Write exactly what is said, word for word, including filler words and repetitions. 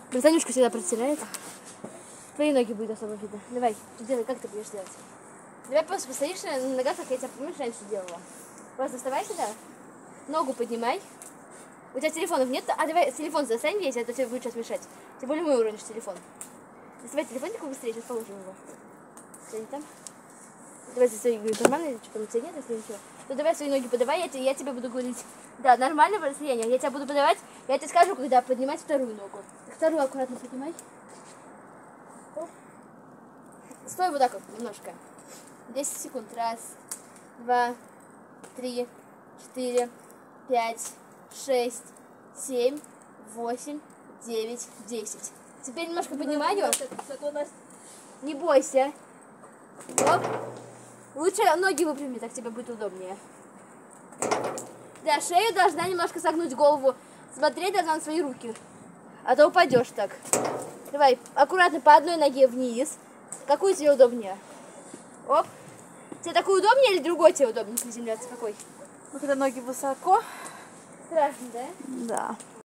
Братанюшка всегда протирает. Твои ноги будет особо видно. Давай, делай, как ты будешь делать? Давай просто постоишь на ногах, как я тебя, помнишь, раньше делала. Просто вставай сюда, ногу поднимай. У тебя телефонов нет? А давай телефон достань весь, это тебе будет сейчас мешать. Тем более мы уронишь телефон. Доставай телефон такой быстрее, сейчас положим его. Что там? Давай застой, говорю, нормально, или что-то у тебя нет, если ничего. Ну давай свои ноги подавай, я, тебе, я тебе буду говорить. Да, нормально расстояние. Я тебя буду подавать, я тебе скажу, когда поднимать вторую ногу. Вторую аккуратно поднимай. Стой вот так вот немножко. десять секунд. Раз, два, три, четыре, пять, шесть, семь, восемь, девять, десять. Теперь немножко поднимаю. Не бойся. Оп. Лучше ноги выпрями, так тебе будет удобнее. Да, шею должна немножко согнуть, голову. Смотреть должна на свои руки. А то упадешь так. Давай, аккуратно по одной ноге вниз. Какую тебе удобнее? Оп. Тебе такой удобнее или другой тебе удобнее приземляться? Какой? Ну, когда ноги высоко. Страшно, да? Да.